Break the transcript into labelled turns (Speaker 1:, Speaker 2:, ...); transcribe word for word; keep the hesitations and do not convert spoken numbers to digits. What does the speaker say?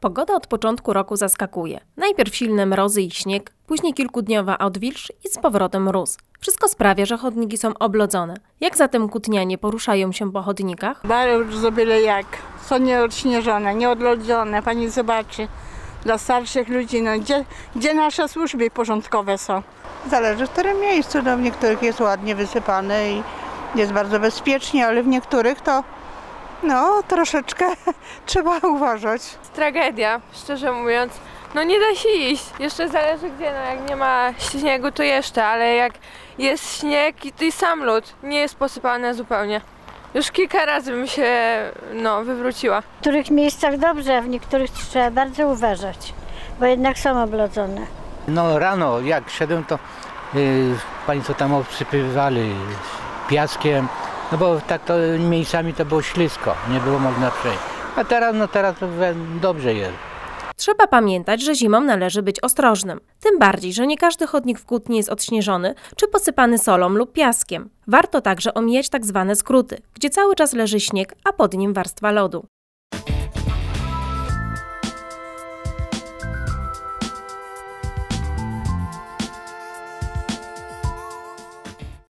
Speaker 1: Pogoda od początku roku zaskakuje. Najpierw silne mrozy i śnieg, później kilkudniowa odwilż i z powrotem mróz. Wszystko sprawia, że chodniki są oblodzone. Jak zatem kutnianie poruszają się po chodnikach?
Speaker 2: Bardzo byle jak. Są nieodśnieżone, nieodlodzone. Pani zobaczy. Dla starszych ludzi, no gdzie, gdzie nasze służby porządkowe są?
Speaker 3: Zależy w którym miejscu. No, w niektórych jest ładnie wysypane i jest bardzo bezpiecznie, ale w niektórych to no troszeczkę trzeba uważać.
Speaker 4: Tragedia, szczerze mówiąc. No nie da się iść. Jeszcze zależy gdzie, no jak nie ma śniegu to jeszcze, ale jak jest śnieg i, i sam lód, nie jest posypane zupełnie. Już kilka razy bym się no, wywróciła.
Speaker 5: W niektórych miejscach dobrze, a w niektórych trzeba bardzo uważać, bo jednak są oblodzone.
Speaker 6: No rano jak szedłem, to yy, państwo tam obsypywali piaskiem, no bo tak to miejscami to było ślisko, nie było można przejść. A teraz, no teraz to dobrze jest.
Speaker 1: Trzeba pamiętać, że zimą należy być ostrożnym. Tym bardziej, że nie każdy chodnik w Kutnie jest odśnieżony czy posypany solą lub piaskiem. Warto także omijać tak zwane skróty, gdzie cały czas leży śnieg, a pod nim warstwa lodu.